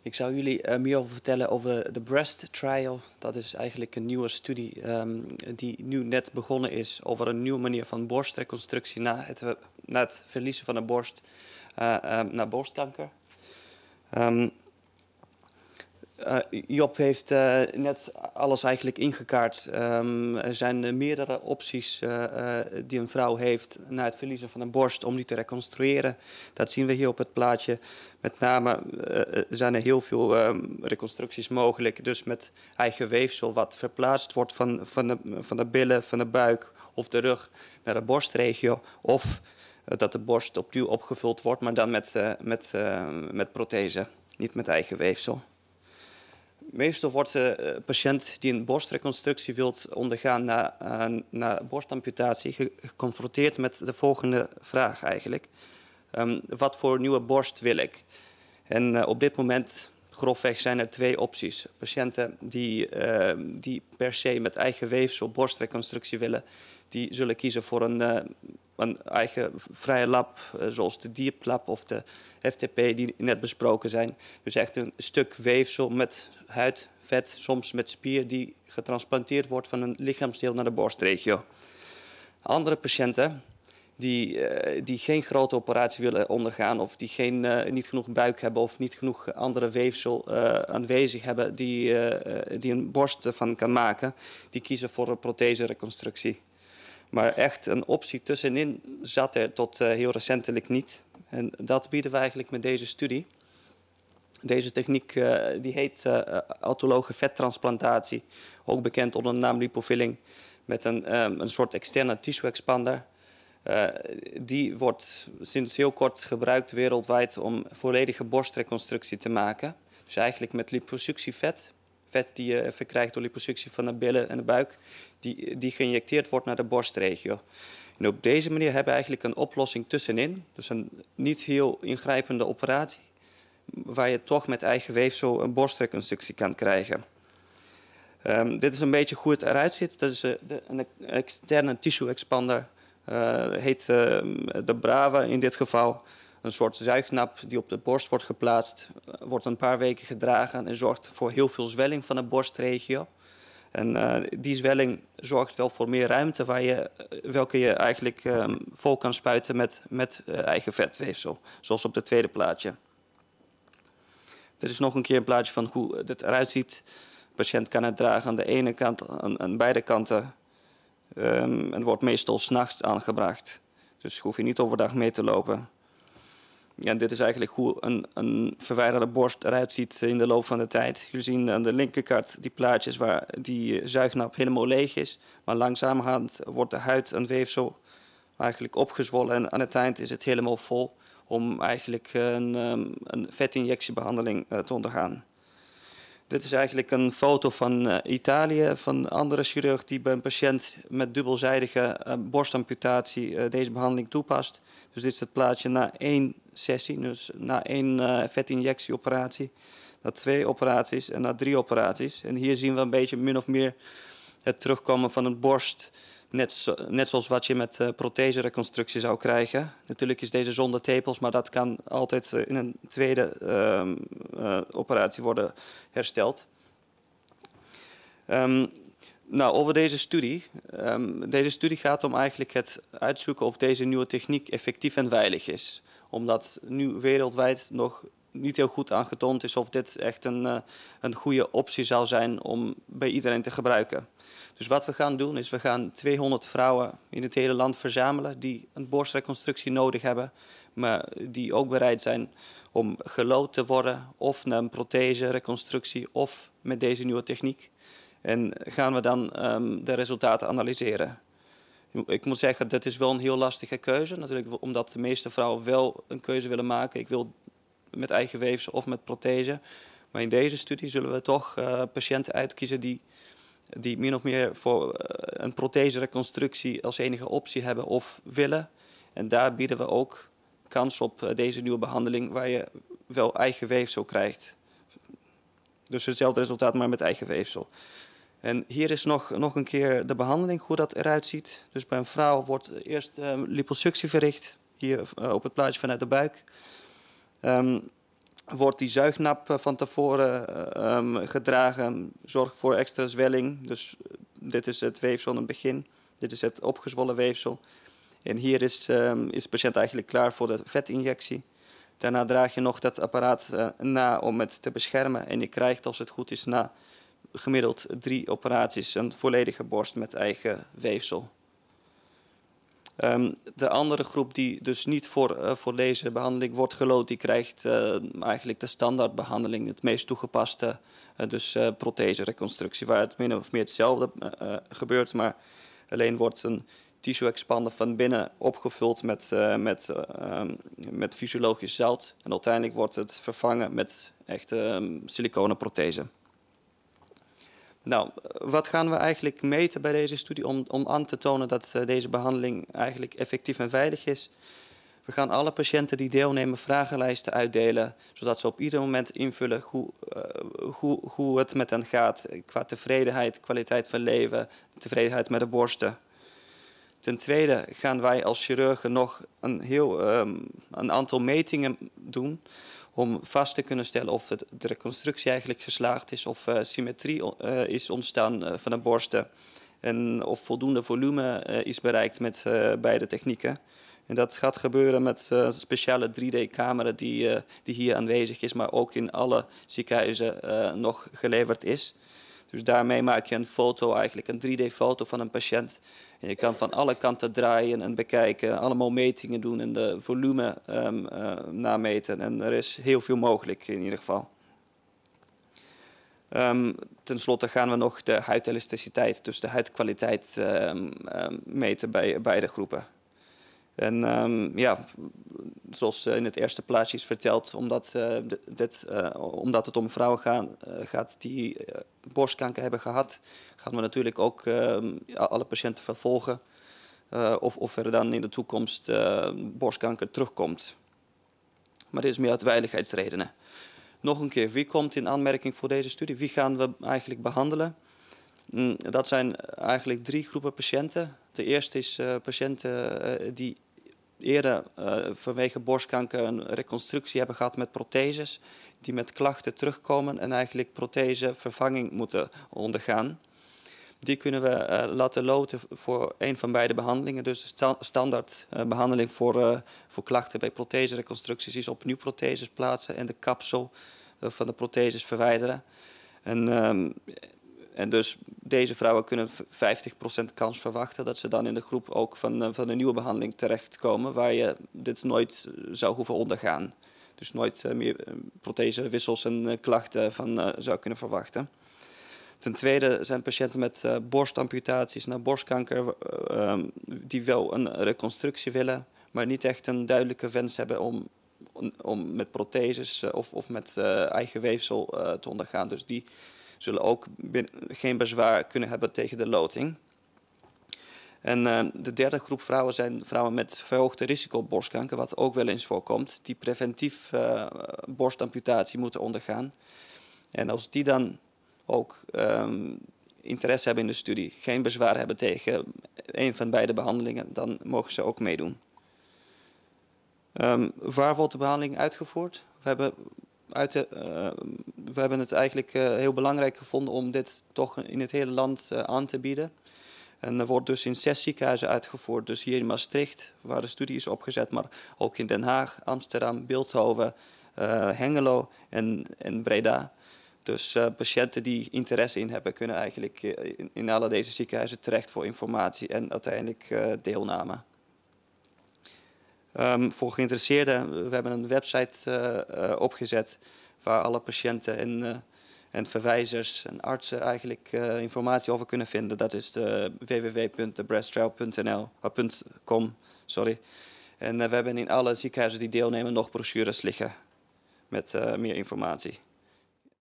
Ik zou jullie meer over vertellen over de Breast Trial. Dat is eigenlijk een nieuwe studie die nu net begonnen is over een nieuwe manier van borstreconstructie na het verliezen van de borst naar borstkanker. Job heeft net alles eigenlijk ingekaart. Er zijn meerdere opties die een vrouw heeft na het verliezen van een borst om die te reconstrueren. Dat zien we hier op het plaatje. Met name zijn er heel veel reconstructies mogelijk. Dus met eigen weefsel wat verplaatst wordt van de billen, van de buik of de rug naar de borstregio. Of dat de borst opnieuw opgevuld wordt, maar dan met prothese, niet met eigen weefsel. Meestal wordt de patiënt die een borstreconstructie wil ondergaan na borstamputatie geconfronteerd met de volgende vraag eigenlijk. Wat voor nieuwe borst wil ik? En op dit moment, grofweg, zijn er twee opties. Patiënten die per se met eigen weefsel borstreconstructie willen, die zullen kiezen voor een eigen vrije lap, zoals de DIEP-lab of de FTP die net besproken zijn. Dus echt een stuk weefsel met huid, vet, soms met spier die getransplanteerd wordt van een lichaamsdeel naar de borstregio. Andere patiënten die geen grote operatie willen ondergaan of die niet genoeg buik hebben of niet genoeg andere weefsel aanwezig hebben die een borst van kan maken, die kiezen voor een prothesereconstructie. Maar echt een optie tussenin zat er tot heel recentelijk niet. En dat bieden we eigenlijk met deze studie. Deze techniek die heet autologe vettransplantatie, ook bekend onder de naam lipofilling, met een soort externe tissue expander. Die wordt sinds heel kort gebruikt wereldwijd om volledige borstreconstructie te maken. Dus eigenlijk met liposuctievet. Vet die je verkrijgt door liposuctie van de billen en de buik, die geïnjecteerd wordt naar de borstregio. En op deze manier hebben we eigenlijk een oplossing tussenin. Dus een niet heel ingrijpende operatie, waar je toch met eigen weefsel een borstreconstructie kan krijgen. Dit is een beetje hoe het eruit ziet. Dat is een externe tissue expander. Heet de Brava in dit geval. Een soort zuignap die op de borst wordt geplaatst, wordt een paar weken gedragen en zorgt voor heel veel zwelling van de borstregio. En die zwelling zorgt wel voor meer ruimte welke je eigenlijk vol kan spuiten met eigen vetweefsel, zoals op het tweede plaatje. Dit is nog een keer een plaatje van hoe het eruit ziet. De patiënt kan het dragen aan de ene kant, aan beide kanten. En wordt meestal 's nachts aangebracht. Dus hoef je niet overdag mee te lopen. Ja, dit is eigenlijk hoe een verwijderde borst eruit ziet in de loop van de tijd. Jullie zien aan de linkerkant die plaatjes waar die zuignap helemaal leeg is. Maar langzamerhand wordt de huid en weefsel eigenlijk opgezwollen. En aan het eind is het helemaal vol om eigenlijk een vetinjectiebehandeling te ondergaan. Dit is eigenlijk een foto van Italië, van een andere chirurg die bij een patiënt met dubbelzijdige borstamputatie deze behandeling toepast. Dus dit is het plaatje na 1 sessie, dus na 1 vetinjectieoperatie, na 2 operaties en na 3 operaties. En hier zien we een beetje min of meer het terugkomen van een borst, net zoals wat je met prothesereconstructie zou krijgen. Natuurlijk is deze zonder tepels, maar dat kan altijd in een tweede operatie worden hersteld. Over deze studie. Deze studie gaat om eigenlijk het uitzoeken of deze nieuwe techniek effectief en veilig is. Omdat nu wereldwijd nog niet heel goed aangetoond is of dit echt een goede optie zou zijn om bij iedereen te gebruiken. Dus wat we gaan doen is, we gaan 200 vrouwen in het hele land verzamelen die een borstreconstructie nodig hebben, maar die ook bereid zijn om gelood te worden of naar een prothesereconstructie of met deze nieuwe techniek. En gaan we dan de resultaten analyseren. Ik moet zeggen, dat is wel een heel lastige keuze. Natuurlijk omdat de meeste vrouwen wel een keuze willen maken. Ik wil met eigen weefsel of met prothese. Maar in deze studie zullen we toch patiënten uitkiezen die min of meer voor een prothesereconstructie als enige optie hebben of willen. En daar bieden we ook kans op deze nieuwe behandeling waar je wel eigen weefsel krijgt. Dus hetzelfde resultaat, maar met eigen weefsel. En hier is nog een keer de behandeling, hoe dat eruit ziet. Dus bij een vrouw wordt eerst liposuctie verricht, hier op het plaatje vanuit de buik. wordt die zuignap van tevoren gedragen, zorgt voor extra zwelling. Dus dit is het weefsel in het begin, dit is het opgezwollen weefsel. En hier is de patiënt eigenlijk klaar voor de vetinjectie. Daarna draag je nog dat apparaat na om het te beschermen. En je krijgt, als het goed is, na gemiddeld 3 operaties een volledige borst met eigen weefsel. De andere groep die dus niet voor deze behandeling wordt gelood, die krijgt eigenlijk de standaardbehandeling, het meest toegepaste, dus prothesereconstructie, waar het min of meer hetzelfde gebeurt, maar alleen wordt een tissue expander van binnen opgevuld met fysiologisch zout en uiteindelijk wordt het vervangen met echte siliconen prothese. Nou, wat gaan we eigenlijk meten bij deze studie om aan te tonen dat deze behandeling eigenlijk effectief en veilig is? We gaan alle patiënten die deelnemen vragenlijsten uitdelen, zodat ze op ieder moment invullen hoe het met hen gaat qua tevredenheid, kwaliteit van leven, tevredenheid met de borsten. Ten tweede gaan wij als chirurgen nog een aantal metingen doen om vast te kunnen stellen of de reconstructie eigenlijk geslaagd is, of symmetrie is ontstaan van de borsten en of voldoende volume is bereikt met beide technieken. En dat gaat gebeuren met een speciale 3D-camera die hier aanwezig is, maar ook in alle ziekenhuizen nog geleverd is. Dus daarmee maak je een foto, eigenlijk een 3D-foto van een patiënt. En je kan van alle kanten draaien en bekijken, allemaal metingen doen en de volume nameten. En er is heel veel mogelijk in ieder geval. Ten slotte gaan we nog de huidelasticiteit, dus de huidkwaliteit, meten bij beide groepen. En ja, zoals in het eerste plaatje is verteld, omdat het om vrouwen gaat die borstkanker hebben gehad, gaan we natuurlijk ook alle patiënten vervolgen of er dan in de toekomst borstkanker terugkomt. Maar dit is meer uit veiligheidsredenen. Nog een keer, wie komt in aanmerking voor deze studie? Wie gaan we eigenlijk behandelen? Dat zijn eigenlijk 3 groepen patiënten. De eerste is patiënten die eerder vanwege borstkanker een reconstructie hebben gehad met protheses, die met klachten terugkomen en eigenlijk prothesevervanging moeten ondergaan. Die kunnen we laten loten voor een van beide behandelingen. Dus de standaard behandeling voor klachten bij prothesereconstructies is opnieuw protheses plaatsen en de kapsel van de protheses verwijderen. En dus deze vrouwen kunnen 50% kans verwachten dat ze dan in de groep ook van de nieuwe behandeling terechtkomen, waar je dit nooit zou hoeven ondergaan. Dus nooit meer prothesewissels en klachten van zou kunnen verwachten. Ten tweede zijn patiënten met borstamputaties na borstkanker die wel een reconstructie willen, maar niet echt een duidelijke wens hebben om met protheses of met eigen weefsel te ondergaan. Dus die zullen ook geen bezwaar kunnen hebben tegen de loting. En de derde groep vrouwen zijn vrouwen met verhoogd risico op borstkanker, wat ook wel eens voorkomt, die preventief borstamputatie moeten ondergaan. En als die dan ook interesse hebben in de studie, geen bezwaar hebben tegen een van beide behandelingen, dan mogen ze ook meedoen. Waar wordt de behandeling uitgevoerd? We hebben het eigenlijk heel belangrijk gevonden om dit toch in het hele land aan te bieden. En er wordt dus in 6 ziekenhuizen uitgevoerd. Dus hier in Maastricht, waar de studie is opgezet, maar ook in Den Haag, Amsterdam, Bilthoven, Hengelo en Breda. Dus patiënten die interesse in hebben, kunnen eigenlijk in alle deze ziekenhuizen terecht voor informatie en uiteindelijk deelname. Voor geïnteresseerden, we hebben een website opgezet waar alle patiënten en verwijzers en artsen eigenlijk informatie over kunnen vinden. Dat is www.thebreasttrial.com. En we hebben in alle ziekenhuizen die deelnemen nog brochures liggen met meer informatie.